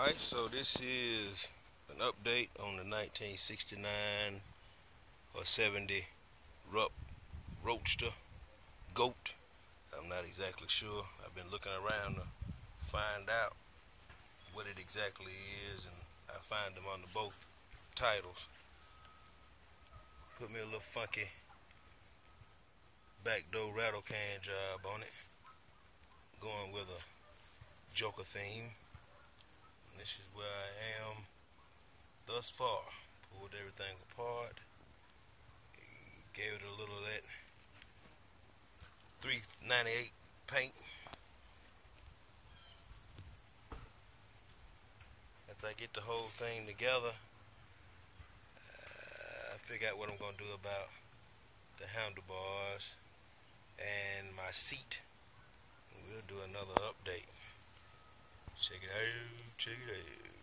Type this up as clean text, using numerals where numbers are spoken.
Alright, so this is an update on the 1969 or 70 Rupp Roadster J.O.A.T. I'm not exactly sure. I've been looking around to find out what it exactly is, and I find them under both titles. Put me a little funky backdoor rattle can job on it, going with a Joker theme. And this is where I am thus far. Pulled everything apart, gave it a little of that 398 paint. After I get the whole thing together, I figure out what I'm going to do about the handlebars and my seat. We'll do another update. Check it out. Check it out.